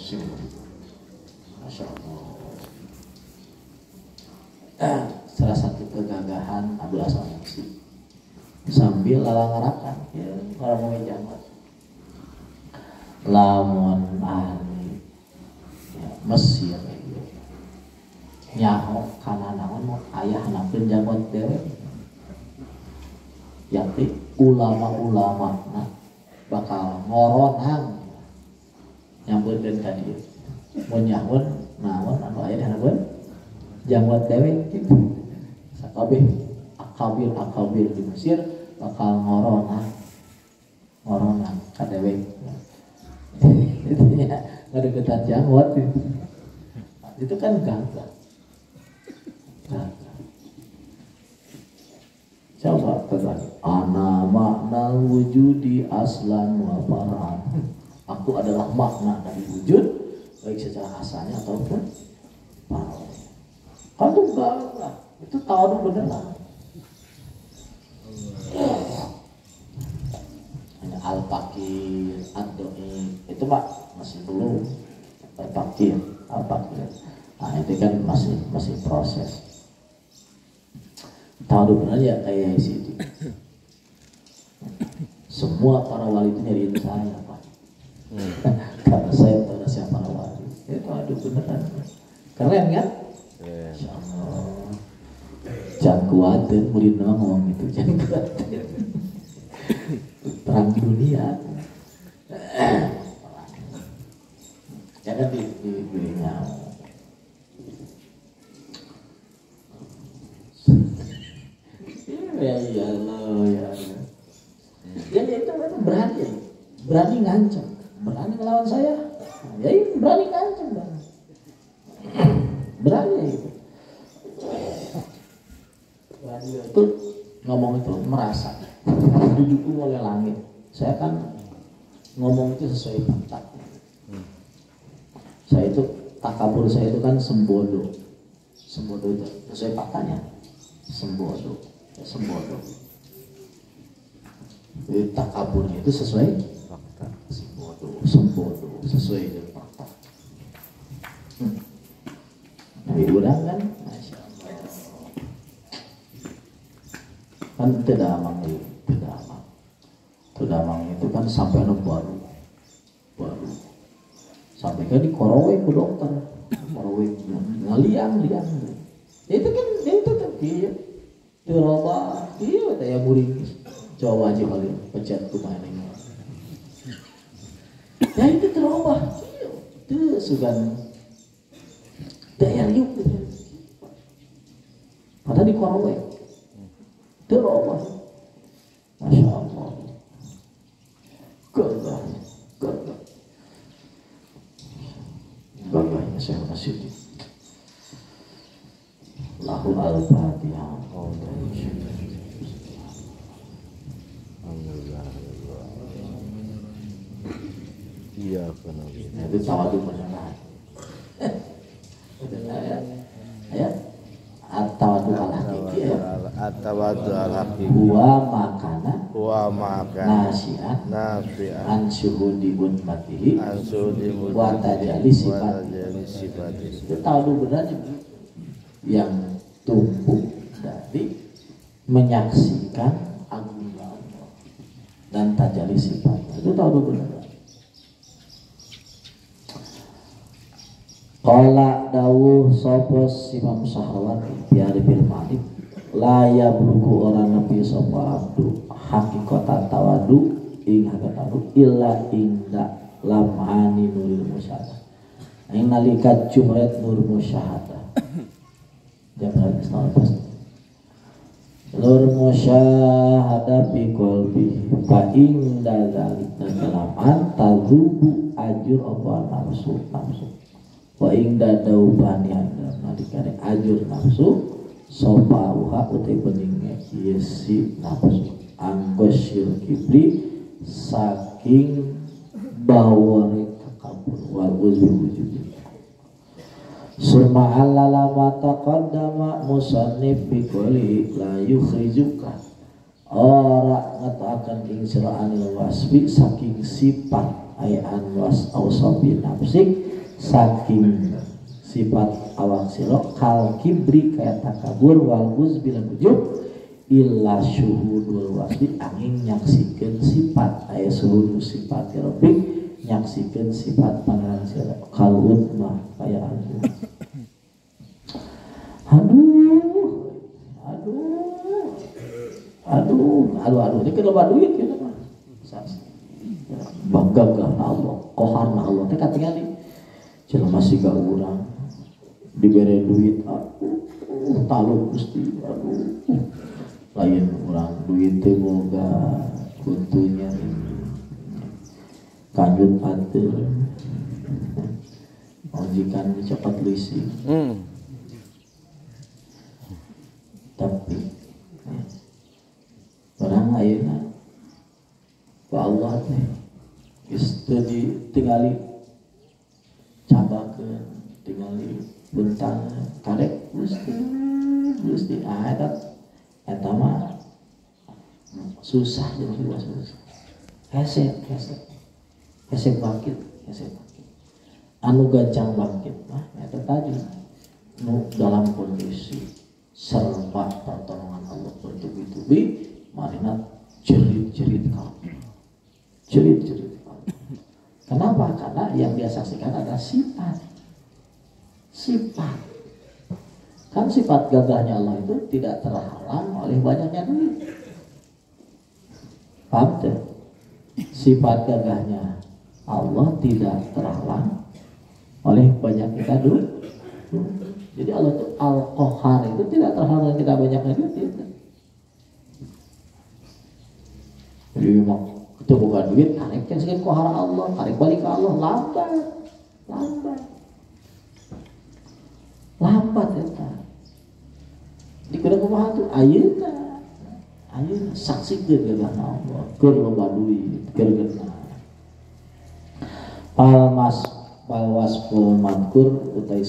Masya Allah. Salah satu kegagahan Abdul As-Sanusi sambil lalangarakan ya orang mau jamat lamun ahli ya, Mesir ya. Nyaho kana naon ayah nakeun jamat dewe yakti ulama-ulama bakal ngoronang nyampeurkeun ka dieu mun nyahoun naon anu aya di hanapeun jamat dewe kitu sakabeh akabir di Mesir bakal ngoronang ka dewe itu ya ngadeukeutan jamat itu kan gagah coba tekan ana makna wujudi aslan wa far'an. Aku adalah makna dari wujud baik secara asalnya ataupun far'an. Kamu enggak itu tahu beneran. Hanya al-fakir, ad-doi itu Pak masih belum al-fakir, al-fakir. Nah itu kan masih proses. Tahu benar ya kayak situ. Semua para wali itu nyariin saya Pak. Karena saya tahu siapa para wali. Itu aduh beneran. Keren kan? Insya Allah. Jangan kuatir murid ngomong gitu. Jangan kuatir. Perang dunia. Jangan dibelinya. Ya Allah ya. Jadi itu berani ngancam, berani melawan saya. Ya itu berani ngancam berani itu. Berani itu ngomong itu merasa didukung oleh langit. Saya kan ngomong itu sesuai fakta. Saya itu takabur saya itu kan sembodo itu sesuai faktanya sembodo. Jadi takaburnya itu sesuai fakta. Sembodo sesuai dengan fakta. Nabi udang kan, masya Allah. Kan Tedamang itu kan sampai baru sampai kan di korowe ku dokter, korowe ngaliang. Itu kan dia. Terobah, iya daya muring Jawa aja kali pecat tuh mainnya. Ya itu terobah, itu sugan daya liuk gitu. Padahal di Korawe terobah, masya Allah, gagahnya saya masih di lahu al-fatihah. Iya benar. Itu tawadu benar. Ya. At-tawadu al-hakiki. At-tawadu al-hakiki. Wa makana. Nasi'an. An syuhudi matihi. Wa tajali sifat. Itu tawadu benar yang tumbuh dari menyaksikan agungnya Allah dan tajali sifatnya. Itu tahu benar. Qala dawuh sopos Imam Syahrawati biari bil malik la yablugu orang nabi sapa abdu hakikatan tawadu ing hakikatu illa inda lam'ani nuril musyahadah ing nalika jumret nur musyahadah jangan istighfar nur musyahadah fi qalbi fa inda zalika kalaman tazubu ajur apa nafsu wa inda daubani anda nalikane ajur nafsu sopa uha utai beningnya yesi nafsu anggosyil kibri saking bawari takabur wal uzwi wujudi surma halala mata qaddama musannif bikoli la yukhrijuka ora ngatakan ing sira anil wasfi saking sifat ayan was ausabi nafsik saking sifat awak sira kal kibri kaya takabur wal bil ujub illa syuhudul wasfi angin nyaksikeun sifat aya syuhud sifat rabbik nyaksikeun sifat pangeran sira kalun mah kaya aduh ini keloba duit ya mah bangga Allah koharna Allah teh katingali jelema siga urang dibere duit aku talu Gusti lain urang duit teh boga kutunya kanjut atur majikan cepat leasing tapi orang ayeuna ku Allah teh geus teu ditingali cabakeun tingali bentang karek Gusti adat eta mah susah jeung susah hese bangkit anu gancang bangkit mah eta tadi nu dalam kondisi serba pertolongan Allah bertubi-tubi marina jerit-jerit kalbu. Kenapa? Karena yang dia saksikan adalah sifat. Kan sifat gagahnya Allah itu tidak terhalang oleh banyaknya duit. Paham tuh? Sifat gagahnya Allah tidak terhalang oleh banyaknya duit. Jadi Allah itu Al-Qahar itu tidak terhalang kita banyaknya duit. Jadi memang itu bukan duit, karek yang sekian kohara Allah, karek balik ke Allah, lambat ya. Di kena kumaha tuh, ayeuna saksikeun gagahna Allah, keur loba duit, keur genah. Palwasful madkur utai